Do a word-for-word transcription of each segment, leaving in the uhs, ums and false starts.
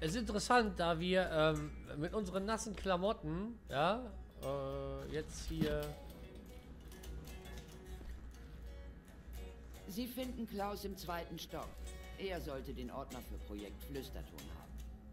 Es ist interessant, da wir ähm, mit unseren nassen Klamotten, ja, äh, jetzt hier... Sie finden Klaus im zweiten Stock. Er sollte den Ordner für Projekt Flüsterton haben.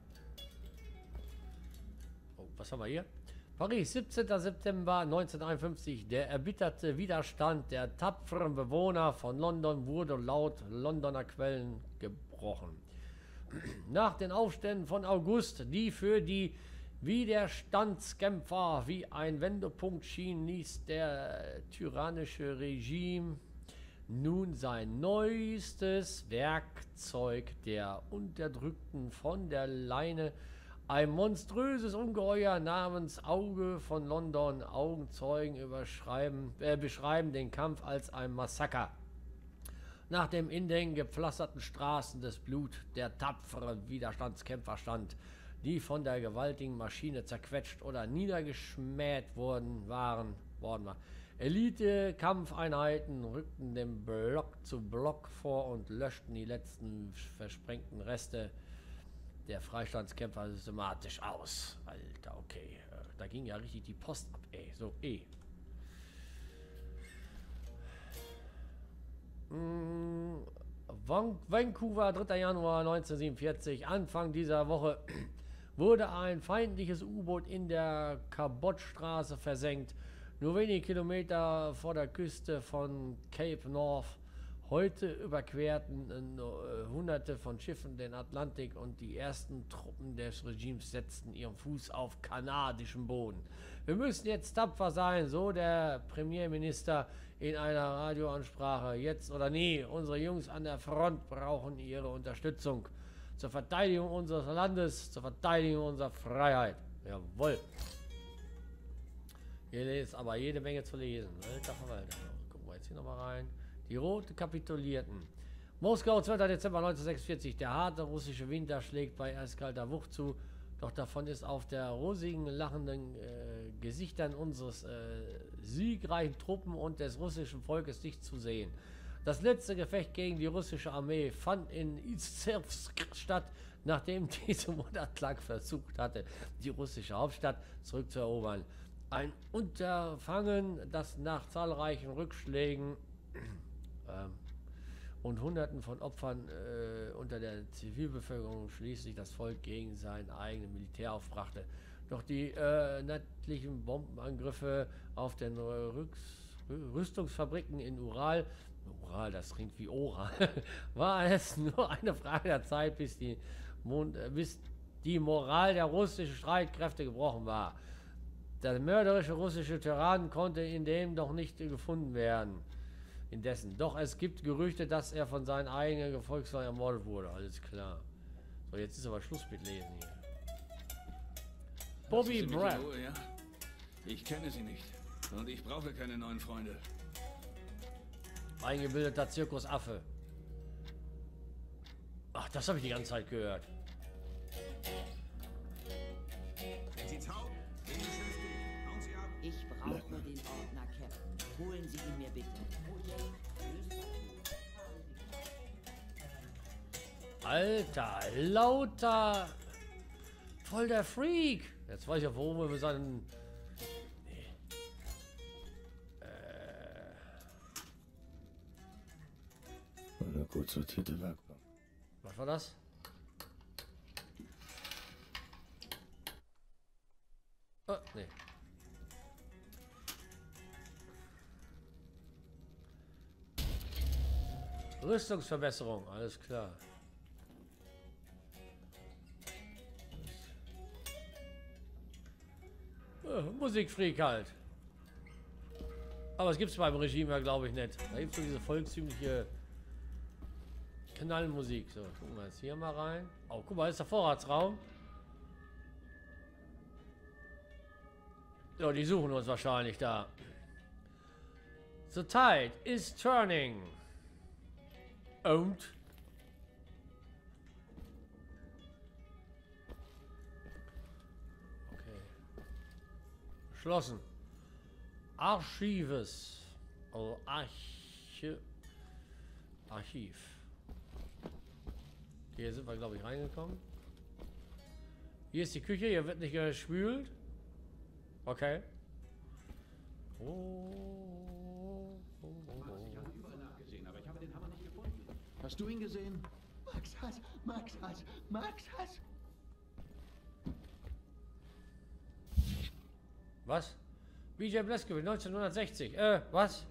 Oh, was haben wir hier? Paris, siebzehnter September neunzehnhunderteinundfünfzig. Der erbitterte Widerstand der tapferen Bewohner von London wurde laut Londoner Quellen gebrochen. Nach den Aufständen von August, die für die Widerstandskämpfer wie ein Wendepunkt schienen, ließ der tyrannische Regime nun sein neuestes Werkzeug der Unterdrückten von der Leine, ein monströses Ungeheuer namens Auge von London. Augenzeugen überschreiben, äh, beschreiben den Kampf als ein Massaker. Nach dem in den gepflasterten Straßen des Blut der tapferen Widerstandskämpfer stand, die von der gewaltigen Maschine zerquetscht oder niedergeschmäht worden waren. worden war. Elite-Kampfeinheiten rückten den Block zu Block vor und löschten die letzten versprengten Reste der Freistandskämpfer systematisch aus. Alter, okay. Da ging ja richtig die Post ab, ey. So, eh. Mm, Vancouver, dritter Januar neunzehnhundertsiebenundvierzig. Anfang dieser Woche wurde ein feindliches U-Boot in der Cabot-Straße versenkt. Nur wenige Kilometer vor der Küste von Cape North. Heute überquerten äh, Hunderte von Schiffen den Atlantik und die ersten Truppen des Regimes setzten ihren Fuß auf kanadischem Boden. Wir müssen jetzt tapfer sein, so der Premierminister in einer Radioansprache. Jetzt oder nie, unsere Jungs an der Front brauchen ihre Unterstützung zur Verteidigung unseres Landes, zur Verteidigung unserer Freiheit. Jawohl. Hier ist aber jede Menge zu lesen. Alter Verwalter. Gucken wir jetzt hier nochmal rein. Die Roten kapitulierten. Moskau, zweiter Dezember neunzehnhundertsechsundvierzig. Der harte russische Winter schlägt bei eiskalter Wucht zu. Doch davon ist auf der rosigen, lachenden äh, Gesichtern unseres äh, siegreichen Truppen und des russischen Volkes nicht zu sehen. Das letzte Gefecht gegen die russische Armee fand in Izhevsk statt, nachdem diese monatelang versucht hatte, die russische Hauptstadt zurückzuerobern. Ein Unterfangen, das nach zahlreichen Rückschlägen ähm, und Hunderten von Opfern äh, unter der Zivilbevölkerung schließlich das Volk gegen sein eigenes Militär aufbrachte. Doch die äh, nächtlichen Bombenangriffe auf den Rücks Rüstungsfabriken in Ural, Ural, das klingt wie Oral, war es nur eine Frage der Zeit, bis die, Mond, äh, bis die Moral der russischen Streitkräfte gebrochen war. Der mörderische russische Tyrann konnte in dem doch nicht gefunden werden. Indessen. Doch es gibt Gerüchte, dass er von seinen eigenen Gefolgsleuten ermordet wurde. Alles klar. So, jetzt ist aber Schluss mit Lesen hier. Bobby Brad. Ja? Ich kenne sie nicht. Und ich brauche keine neuen Freunde. Eingebildeter Zirkusaffe. Ach, das habe ich die ganze Zeit gehört. Wenn Sie taub, gehen Sie schön durch. Hauen Sie ab. Ich brauche den Ordner Captain. Holen Sie ihn mir bitte. Alter, lauter. Voll der Freak. Jetzt weiß ich ja, warum wir seinen... Nee. Äh... Eine gut sortierte Werkbank. Was war das? Oh, nee. Rüstungsverbesserung, alles klar. Äh, Musikfreak halt. Aber es gibt es beim Regime ja, glaube ich, nicht. Da gibt es so diese volkstümliche Knallmusik. So, gucken wir jetzt hier mal rein. Oh, guck mal, das ist der Vorratsraum. So, die suchen uns wahrscheinlich da. The tide is turning. Und okay. Geschlossen. Archives. Oh, Archi Archiv. Hier sind wir, glaube ich, reingekommen. Hier ist die Küche, hier wird nicht gespült. Okay. Oh, oh, oh, oh. Ich habe überall nachgesehen, aber ich habe den Hammer nicht gefunden. Hast du ihn gesehen? Max hat, Max hat, Max hat. Was? B J Blazkowicz, neunzehnhundertsechzig. Äh, was?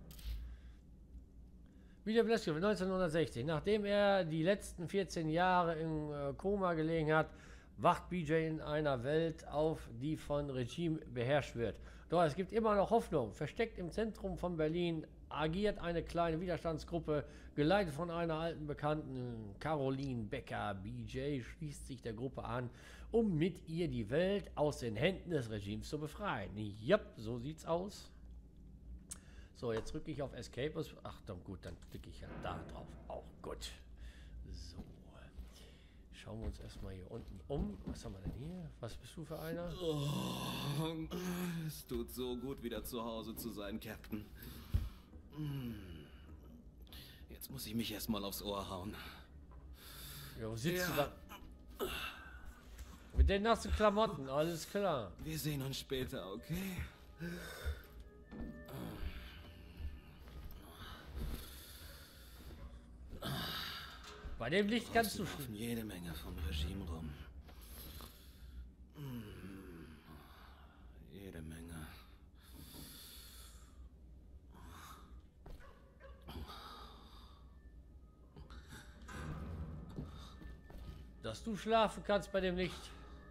B J Blazkowicz, neunzehnhundertsechzig. Nachdem er die letzten vierzehn Jahre im äh, Koma gelegen hat, wacht B J in einer Welt auf, die von Regime beherrscht wird. Doch es gibt immer noch Hoffnung. Versteckt im Zentrum von Berlin agiert eine kleine Widerstandsgruppe, geleitet von einer alten Bekannten, Caroline Becker. B J schließt sich der Gruppe an, um mit ihr die Welt aus den Händen des Regimes zu befreien. Jep, so sieht's aus. So, jetzt drücke ich auf Escape. Ach, dann gut, dann klicke ich ja da drauf. Auch gut. So. Schauen wir uns erstmal hier unten um. Was haben wir denn hier? Was bist du für einer? Oh, es tut so gut, wieder zu Hause zu sein, Captain. Jetzt muss ich mich erstmal aufs Ohr hauen. Ja, wo sitzt Ja. du da? Mit den nassen Klamotten, alles klar. Wir sehen uns später, okay? Bei dem Licht kannst du Draußen laufen jede Menge vom Regime rum. Hm. Jede Menge. dass du schlafen kannst bei dem Licht.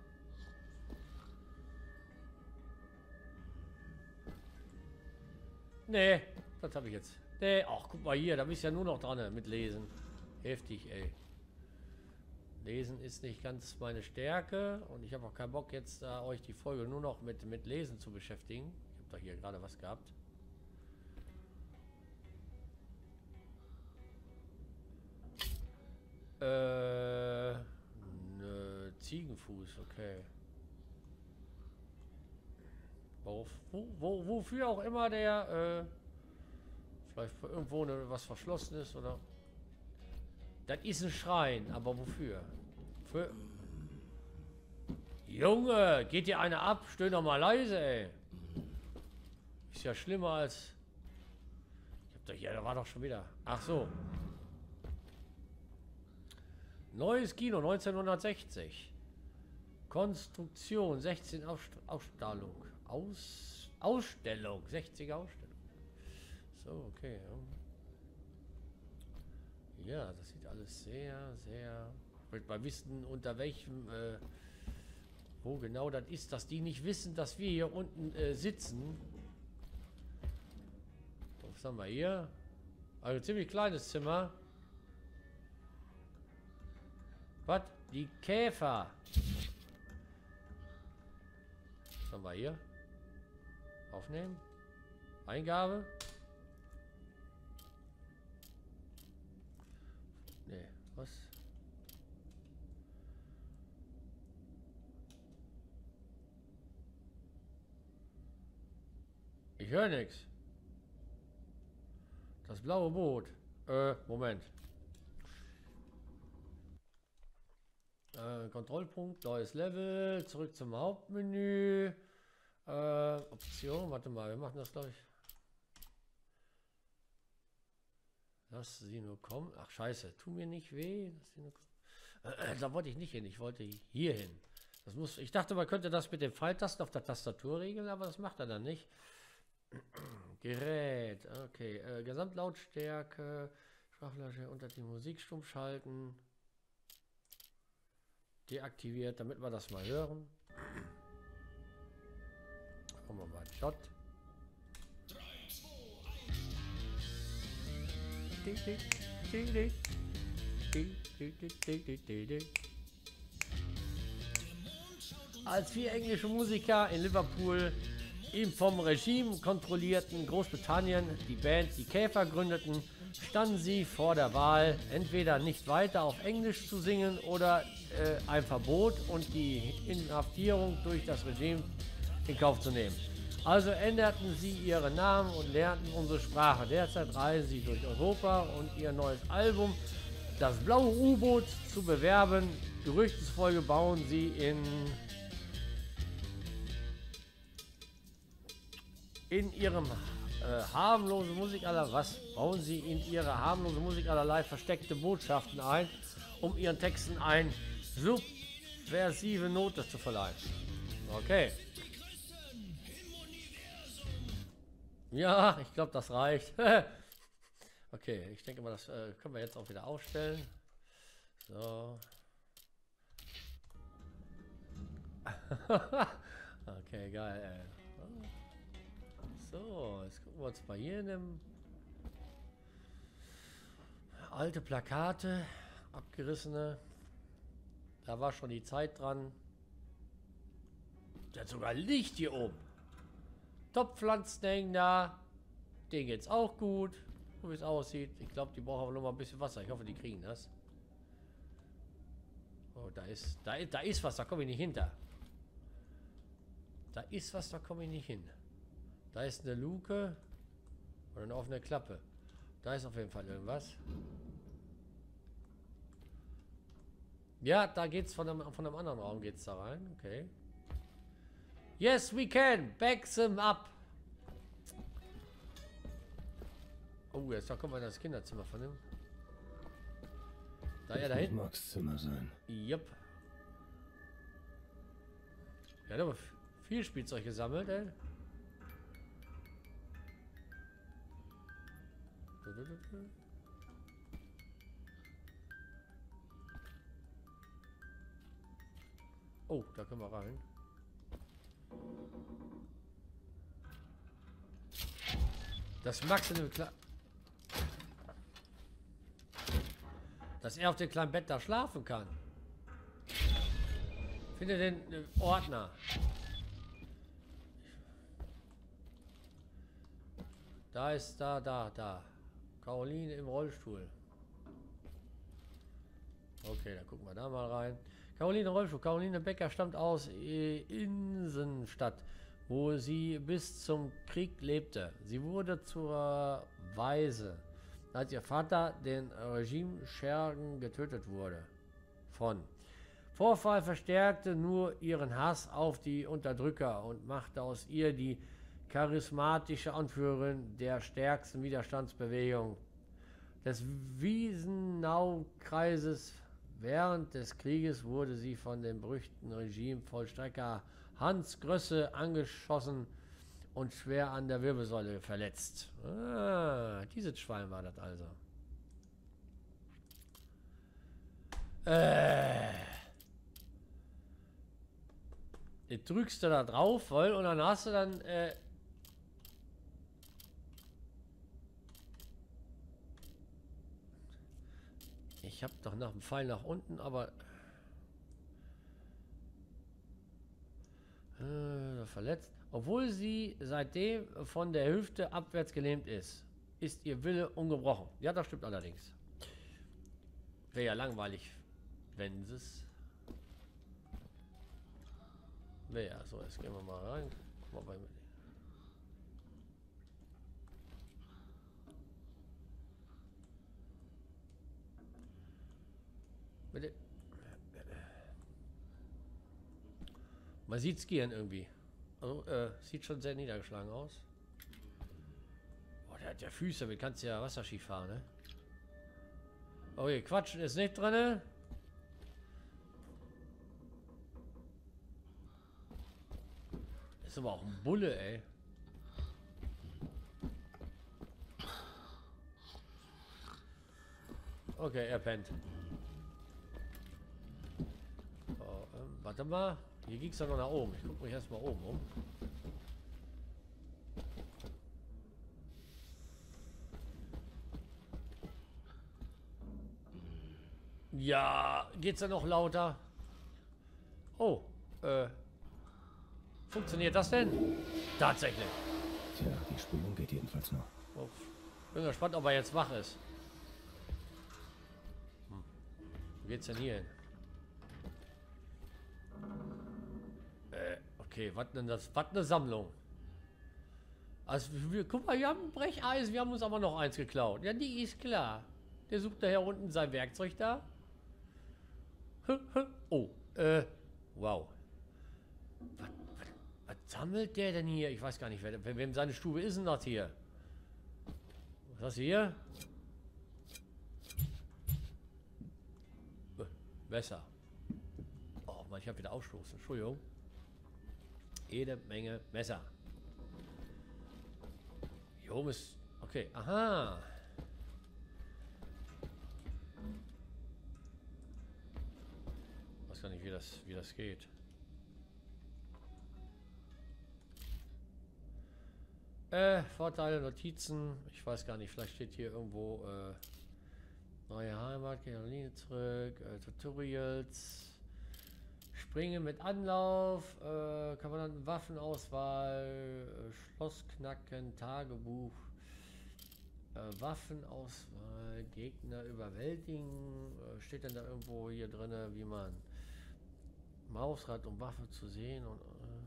Nee, das habe ich jetzt. Nee, ach, guck mal hier, da bist du ja nur noch dran mit Lesen. Heftig, ey. Lesen ist nicht ganz meine Stärke und ich habe auch keinen Bock jetzt äh, euch die Folge nur noch mit, mit Lesen zu beschäftigen. Ich habe da hier gerade was gehabt. Äh, ne, Ziegenfuß, okay. Wo, wo, wofür auch immer der, äh, vielleicht irgendwo ne, was verschlossen ist oder. Das ist ein Schrein, aber wofür? Für. Junge, geht dir einer ab? Stöhn doch mal leise, ey. Ist ja schlimmer als. Ich hab doch hier, da war doch schon wieder. Ach so. Neues Kino neunzehnhundertsechzig. Konstruktion sechzehn Ausst Ausstellung. Aus Ausstellung. sechziger Ausstellung. So, okay. Ja, das sieht alles sehr, sehr. Ich möchte mal wissen, unter welchem, äh, wo genau das ist, dass die nicht wissen, dass wir hier unten äh, sitzen. Was haben wir hier? Also ein ziemlich kleines Zimmer. Was? Die Käfer. Was haben wir hier? Aufnehmen. Eingabe. Nee, was? Ich höre nichts. Das blaue Boot. Äh, Moment. Äh, Kontrollpunkt, neues Level, zurück zum Hauptmenü. Äh, Option, warte mal, wir machen das gleich. Lass sie nur kommen. Ach scheiße, tu mir nicht weh. Lass sie nur kommen. Äh, da wollte ich nicht hin, ich wollte hier hin. Das muss, ich dachte, man könnte das mit den Pfeiltasten auf der Tastatur regeln, aber das macht er dann nicht. Gerät, okay. Äh, Gesamtlautstärke, Sprachlautstärke unter die Musik stumm schalten. Deaktiviert, damit wir das mal hören. Machen wir mal Shot. Als vier englische Musiker in Liverpool im vom Regime kontrollierten Großbritannien die Band Die Käfer gründeten, standen sie vor der Wahl, entweder nicht weiter auf Englisch zu singen oder äh, ein Verbot und die Inhaftierung durch das Regime in Kauf zu nehmen. Also änderten sie ihre Namen und lernten unsere Sprache. Derzeit reisen sie durch Europa und ihr neues Album das blaue U-Boot zu bewerben. Gerüchtesfolge bauen sie in in ihrem äh, harmlose Musik aller was bauen sie in ihre harmlose Musik allerlei versteckte Botschaften ein, um ihren Texten eine subversive Note zu verleihen. Okay. Ja, ich glaube, das reicht. Okay, ich denke mal, das äh, können wir jetzt auch wieder aufstellen. So. Okay, geil, ey. So, jetzt gucken wir uns mal hier in dem alte Plakate, abgerissene. Da war schon die Zeit dran. Der hat sogar Licht hier oben. Top-Pflanzen hängen da. Denen geht's auch gut. So wie es aussieht. Ich glaube, die brauchen aber noch mal ein bisschen Wasser. Ich hoffe, die kriegen das. Oh, da ist, da, da ist was, da komme ich nicht hinter. Da ist was, da komme ich nicht hin. Da ist eine Luke oder eine offene Klappe. Da ist auf jeden Fall irgendwas. Ja, da geht's von einem, von einem anderen Raum geht's da rein. Okay. Yes, we can. Back them up. Oh, jetzt da kommt man in das Kinderzimmer von ihm. Da ja da hinten. Max Zimmer sein. Yep. Ja, aber viel Spielzeug gesammelt, ey. Oh, da können wir rein. Das Max in dem Kle dass er auf dem kleinen Bett da schlafen kann. Finde den äh, Ordner. Da ist da, da, da. Caroline im Rollstuhl. Okay, dann gucken wir da mal rein. Caroline Rollstuhl. Caroline Becker stammt aus Insenstadt, wo sie bis zum Krieg lebte. Sie wurde zur Waise, als ihr Vater den Regimeschergen getötet wurde. Von Vorfall verstärkte nur ihren Hass auf die Unterdrücker und machte aus ihr die charismatische Anführerin der stärksten Widerstandsbewegung des Wiesenau-Kreises. Während des Krieges wurde sie von dem berüchtigten Regimevollstrecker Hans Grösse angeschossen und schwer an der Wirbelsäule verletzt. Ah, dieses Schwein war das also. Äh. Jetzt drückst du da drauf, weil, und dann hast du dann, äh, ich habe doch noch einen Pfeil nach unten, aber äh, verletzt. Obwohl sie seitdem von der Hüfte abwärts gelähmt ist, ist ihr Wille ungebrochen. Ja, das stimmt allerdings. Wäre ja langweilig, wenn es wäre. Ja, so, jetzt gehen wir mal rein. Mal bei Bitte. Man sieht Skiern irgendwie. Also, äh, sieht schon sehr niedergeschlagen aus. Oh, der hat ja Füße, damit kannst du ja Wasserski fahren, ne? Okay, Quatschen ist nicht drin, ne? Ist aber auch ein Bulle, ey. Okay, er pennt. Oh, ähm, warte mal. Hier ging es doch noch nach oben. Ich gucke mich erstmal oben um. Ja, geht's da noch lauter? Oh, äh. Funktioniert das denn? Tatsächlich. Tja, die Spülung geht jedenfalls noch. Oh, bin gespannt, ob er jetzt wach ist. Hm. Wo geht's denn hier hin? Äh, okay, was denn das? Was eine Sammlung. Also, wir, guck mal, wir haben ein Brecheisen, wir haben uns aber noch eins geklaut. Ja, die ist klar. Der sucht daher unten sein Werkzeug da. Oh, äh, wow. Was, was, was sammelt der denn hier? Ich weiß gar nicht, wer, wem seine Stube ist denn das hier? Was ist das hier? Äh, Messer. Oh Mann, ich habe wieder Ausstoßen. Entschuldigung. Jede Menge Messer. Hier oben ist... Okay, aha. Ich weiß gar nicht, wie das, wie das geht. Äh, Vorteile, Notizen. Ich weiß gar nicht, vielleicht steht hier irgendwo äh, neue Heimat, Caroline zurück, äh, Tutorials. Springen mit Anlauf, äh, Kommandanten Waffenauswahl, äh, Schloss knacken, Tagebuch, äh, Waffenauswahl, Gegner überwältigen, äh, steht dann da irgendwo hier drin, wie man Mausrad, um Waffe zu sehen und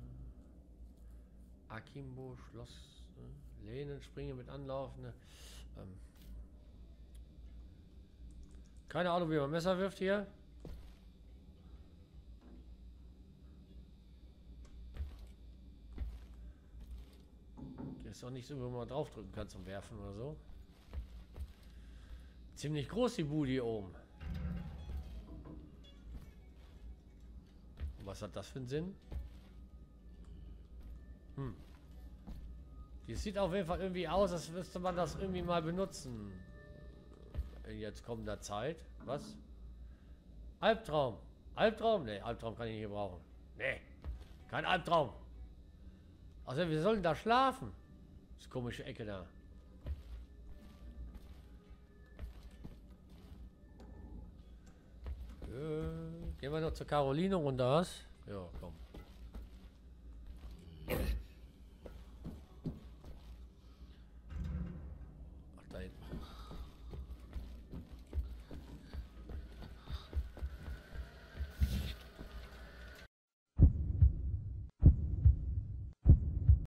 äh, Akimbo, Schloss, äh, Lehnen, Springen mit Anlauf, ne? ähm, keine Ahnung, wie man Messer wirft hier. Ist auch nicht so, wenn man draufdrücken kann zum Werfen oder so. Ziemlich groß die Bude hier oben. Und was hat das für einen Sinn? Hm. Die sieht auf jeden Fall irgendwie aus, als müsste man das irgendwie mal benutzen. In jetzt kommender Zeit. Was? Albtraum. Albtraum? Ne, Albtraum kann ich nicht gebrauchen. Ne, kein Albtraum. Also wir sollen da schlafen. Das komische Ecke da. Äh, gehen wir noch zur Caroline runter, was? Ja, komm. Ach, da hinten.